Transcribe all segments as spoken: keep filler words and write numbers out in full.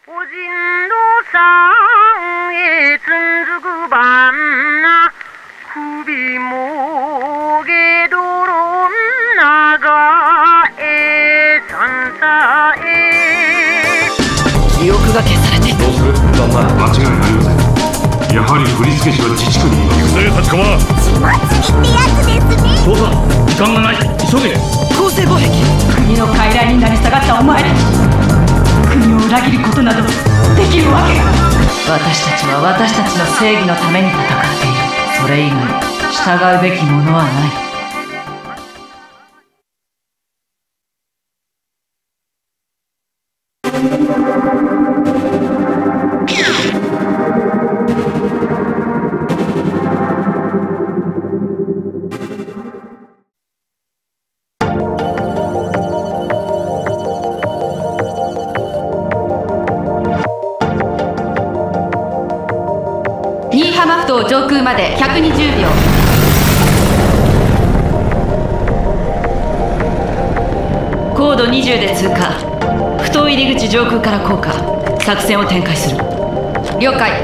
오진도상에 춘주구 밤나 구비 목에 도로 나가에 산사에 記憶が消されてどうする間違いありません。やはり振付師は自治区にいます。行くぜ立川。血祭りってやつですね。父さん時間がない、急げ。公正貿易、国の傀儡になり下がったお前ら、国を裏切ることなどできるわけが。私たちは私たちの正義のために戦っている。それ以外従うべきものはない。新居浜ふ頭上空までひゃくにじゅうびょう。高度にじゅうで通過。ふ頭入り口上空から降下。作戦を展開する。了解。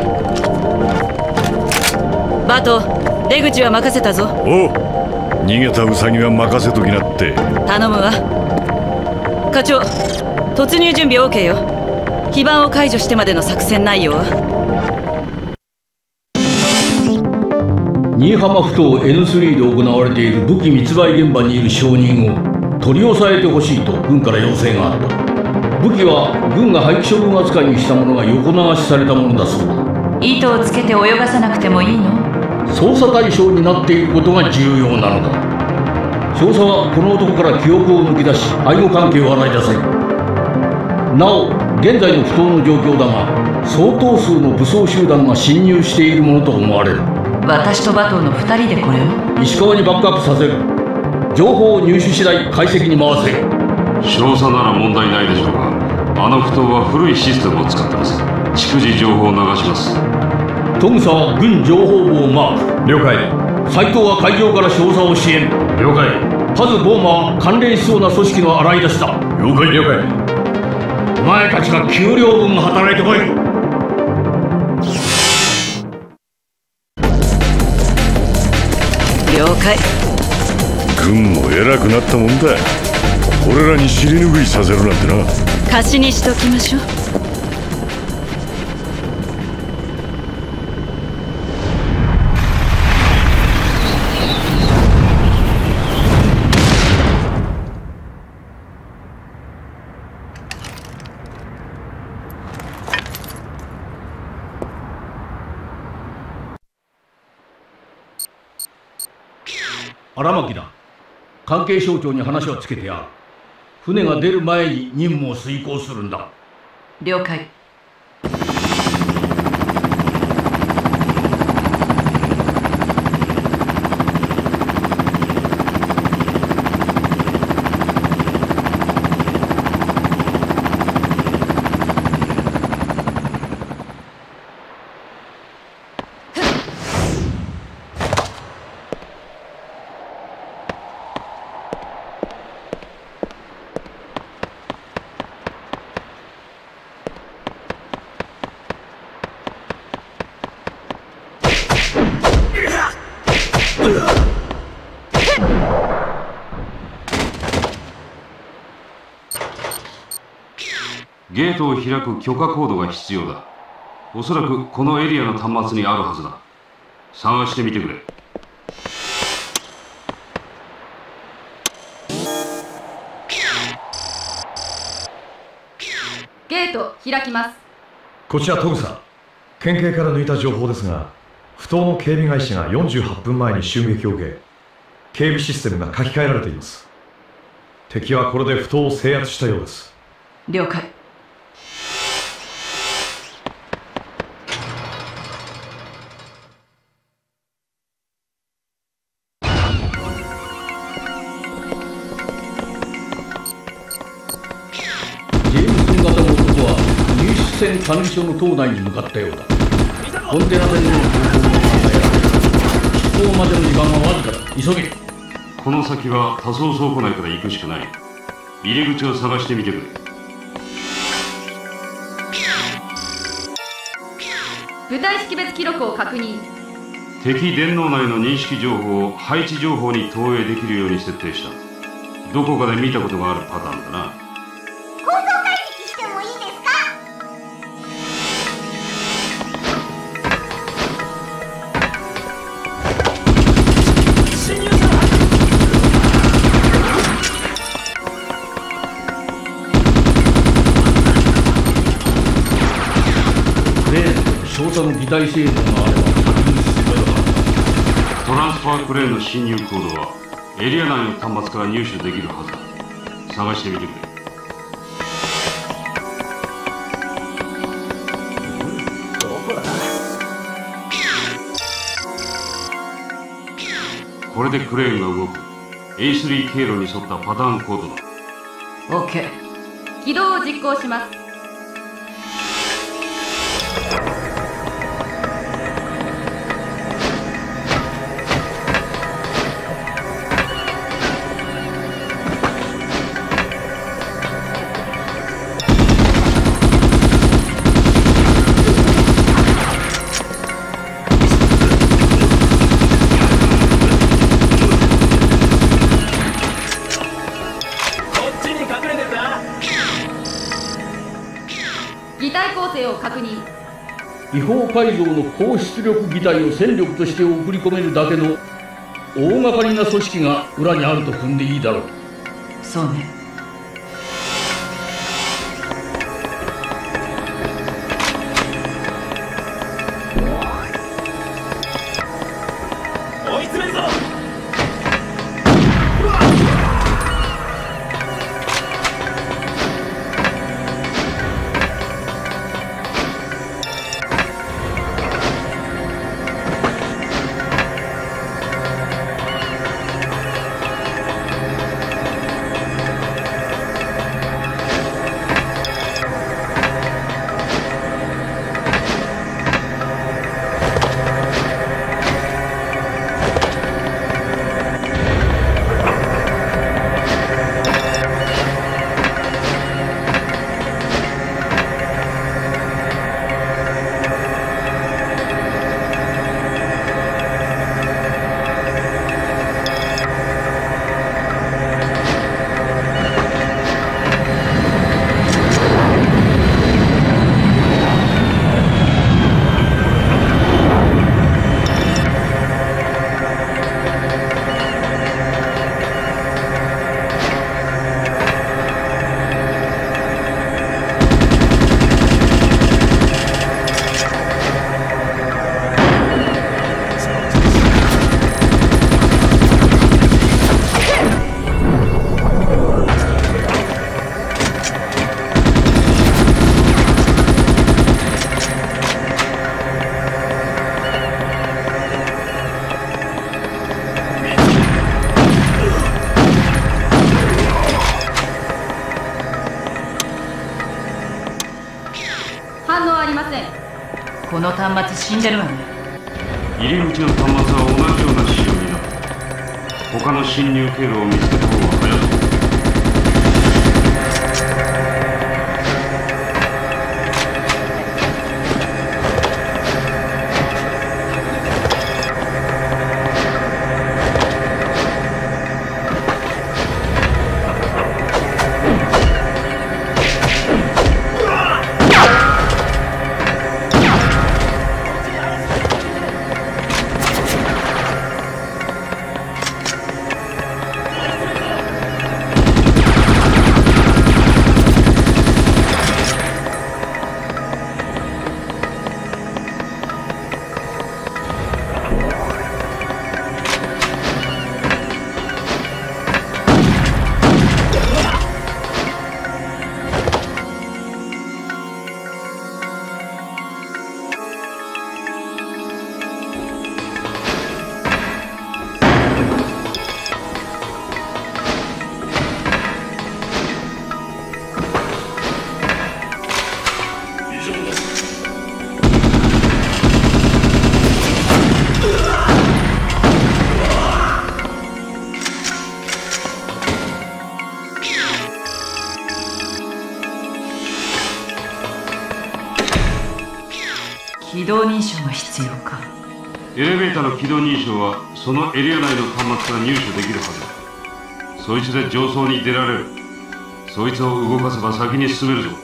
バト、出口は任せたぞ。おう、逃げたウサギは任せときなって。頼むわ。課長、突入準備 オーケー よ。非番を解除してまでの作戦内容は。 新居浜ふ頭 エヌスリー で行われている武器密売現場にいる証人を取り押さえてほしいと軍から要請があった。武器は軍が廃棄処分扱いにしたものが横流しされたものだそうだ。 糸をつけて泳がさなくてもいいの？ 捜査対象になっていることが重要なのだ。少佐はこの男から記憶を抜き出し背後関係を洗い出せ。なお現在の不当の状況だが、相当数の武装集団が侵入しているものと思われる。 私と馬頭のふたりでこれを。 石川にバックアップさせる。情報を入手次第解析に回せ。 少佐なら問題ないでしょうが、あのふ頭は古いシステムを使ってます。逐次情報を流します。 トグサは軍情報部をマーク。了解。斉藤は海上から少佐を支援。了解。パズ・ボーマは関連しそうな組織の洗い出しだ。了解了解。お前たちが給料分働いてこい。 了解。 軍も偉くなったもんだ。俺らに尻拭いさせるなんてな。 貸しにしときましょう。 荒牧だ。関係省庁に話をつけてやる。船が出る前に任務を遂行するんだ。 了解。 ゲートを開く許可コードが必要だ。おそらくこのエリアの端末にあるはずだ。探してみてくれ。 ゲート開きます。 こちらトグサ。県警から抜いた情報ですが、不当の警備会社がよんじゅうはっぷんまえに襲撃を受け、警備システムが書き換えられています。敵はこれで不当を制圧したようです。 了解。 ジェームソン型の男は入出船管理所の島内に向かったようだ。コンテナ船の方向が考えられる。出港までの時間はわずかだ。急げ。 この先は多層倉庫内から行くしかない。入り口を探してみてくれ。 部隊識別記録を確認。 敵電脳内の認識情報を配置情報に投影できるように設定した。どこかで見たことがあるパターンだな。 構造解析してもいいですか？侵入者！ 少佐の擬態性能があれば先に進めるはずだ。 トランスファークレーンの侵入コードはエリア内の端末から入手できるはずだ。探してみてくれ。これでクレーンが動く。 エースリー 経路に沿ったパターンコードだ。 OK。 起動を実行します。擬態構成を確認。 違法改造の高出力擬態を戦力として送り込めるだけの大掛かりな組織が裏にあると踏んでいいだろう。 そうね。 追い詰めるぞ。 反応ありません。この端末死んでるわね。 入り口の端末は同じような仕様になった。他の侵入経路を見つけた方が早そう。 起動認証が必要か。 エレベーターの起動認証はそのエリア内の端末から入手できるはずだ。そいつで上層に出られる。そいつを動かせば先に進めるぞ。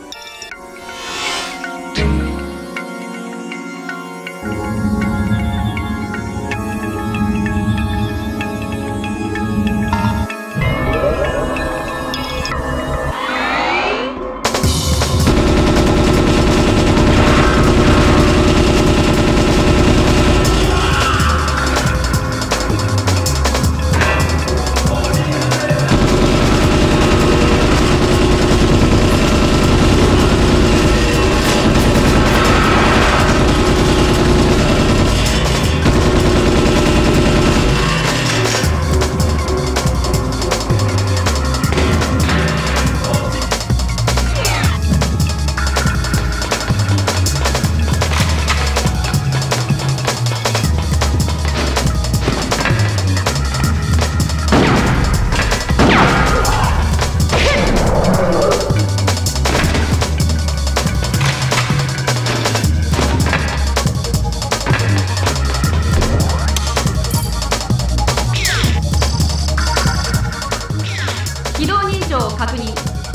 確認。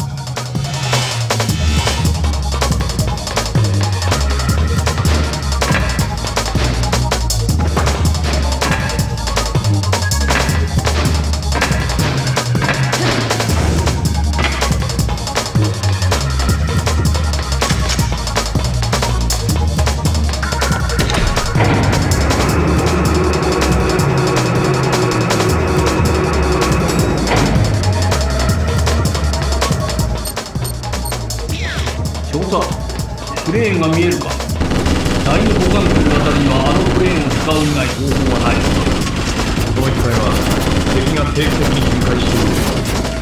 クレーンが見えるか。第二保管区のあたりにはあのクレーンを使う以外方法はない。 この一帯は敵が定期的に巡回している。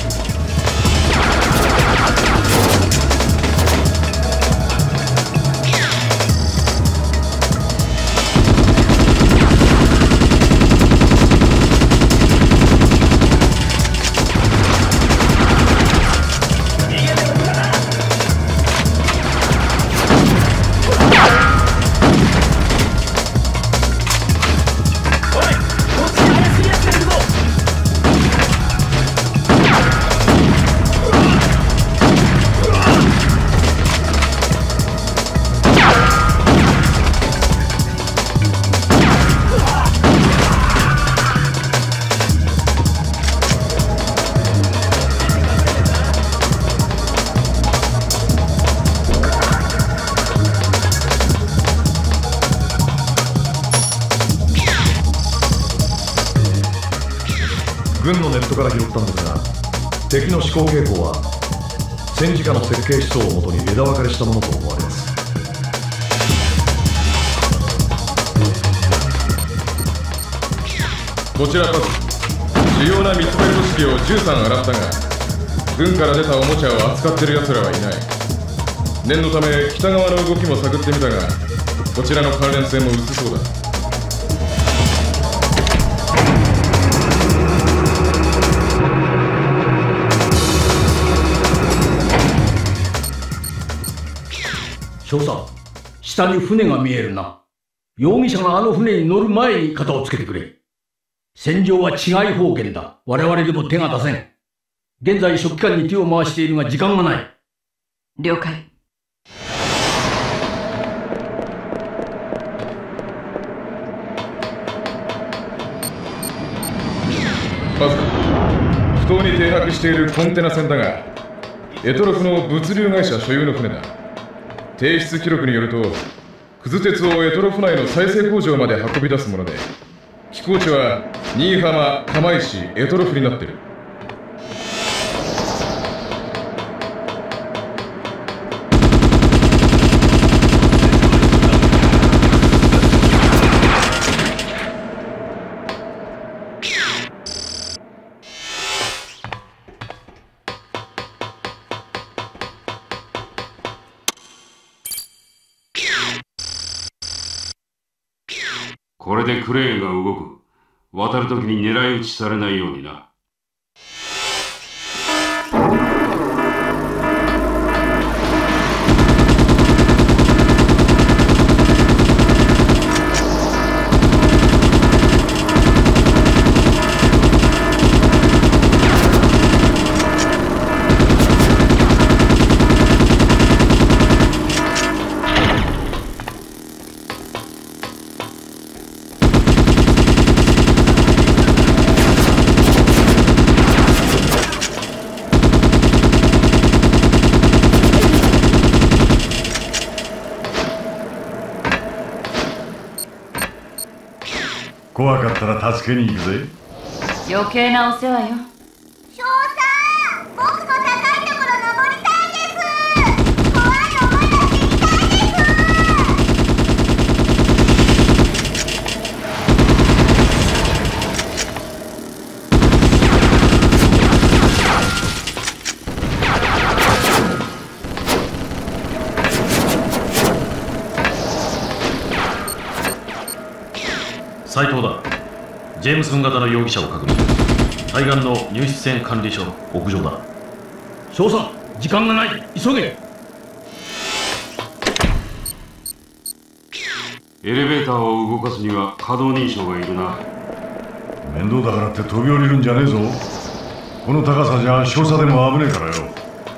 軍のネットから拾ったんですが、敵の思考傾向は戦時下の設計思想をもとに枝分かれしたものと思われます。 こちらパス、主要な密売組織をじゅうさん洗ったが、軍から出たおもちゃを扱ってる奴らはいない。念のため北側の動きも探ってみたが、こちらの関連性も薄そうだ。 少佐、下に船が見えるな。容疑者があの船に乗る前に肩をつけてくれ。戦場は違い方言だ。我々でも手が出せん。現在書記官に手を回しているが時間がない。 了解。 まず埠頭に停泊しているコンテナ船だが、エトロフの物流会社所有の船だ。提出記録によると、くず鉄をエトロフ内の再生工場まで運び出すもので、寄港地は新居浜、釜石、エトロフになってる。 これでクレーンが動く。渡るときに狙い撃ちされないようにな。 怖かったら助けに行くぜ。 余計なお世話よ。 翔さん、僕も高いところ登りたいです。怖い思いがしてみたいです。 斉藤だ。ジェームス君型の容疑者を確認。対岸の入出船管理所屋上だ。 少佐、時間がない、急げ。 エレベーターを動かすには可動認証がいるな。 面倒だからって飛び降りるんじゃねえぞ。この高さじゃ少佐でも危ねえからよ。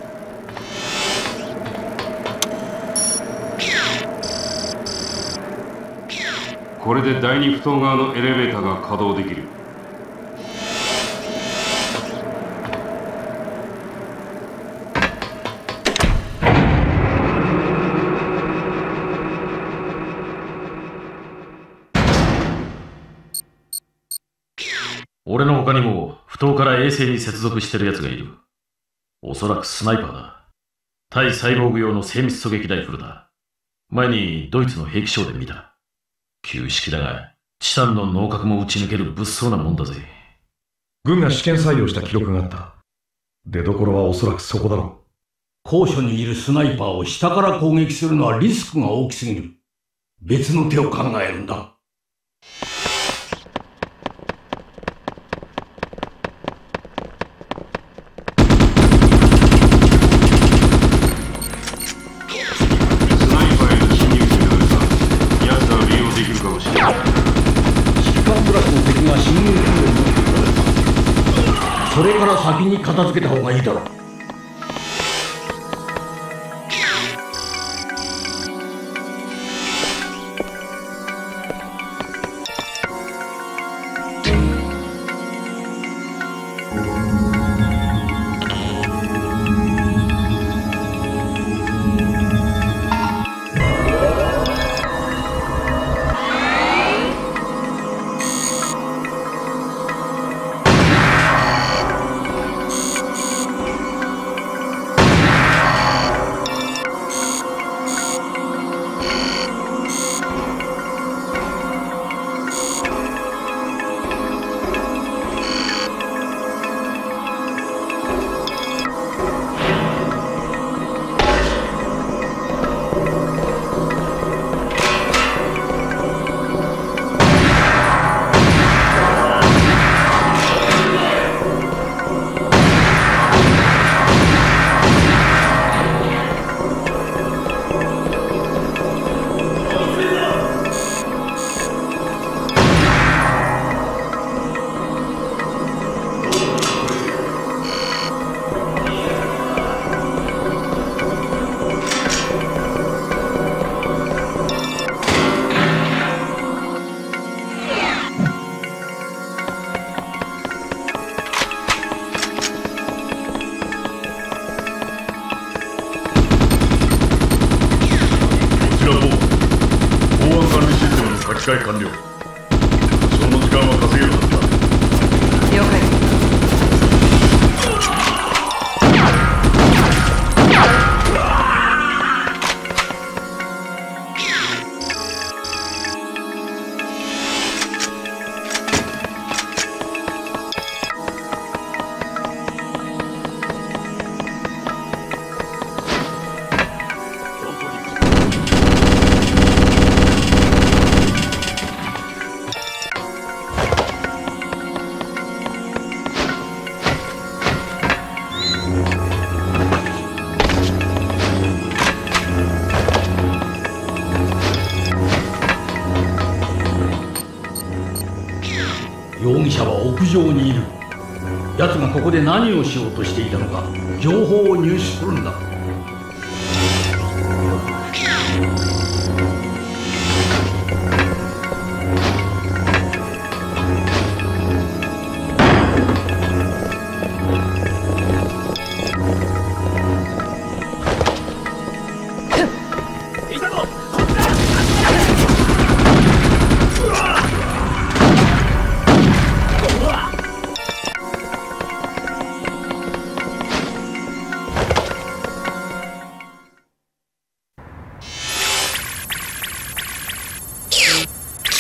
これで第二埠頭側のエレベーターが稼働できる。 俺の他にも埠頭から衛星に接続してる奴がいる。おそらくスナイパーだ。対サイボーグ用の精密狙撃ライフルだ。前にドイツの兵器ショーで見た。旧式だが、チタンの脳核も打ち抜ける物騒なもんだぜ。 軍が試験採用した記録があった。出どころはおそらくそこだろう。 高所にいるスナイパーを下から攻撃するのはリスクが大きすぎる。別の手を考えるんだ。それから先に片付けた方がいいだろう。 機械完了。その時間は稼げるはずだ。 了解。 容疑者は屋上にいる。奴がここで何をしようとしていたのか情報を入手するんだ。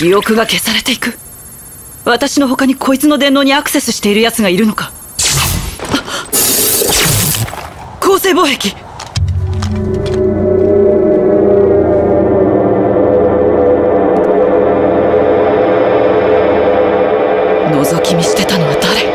記憶が消されていく。私の他にこいつの電脳にアクセスしている奴がいるのか。構成防壁。覗き見してたのは誰？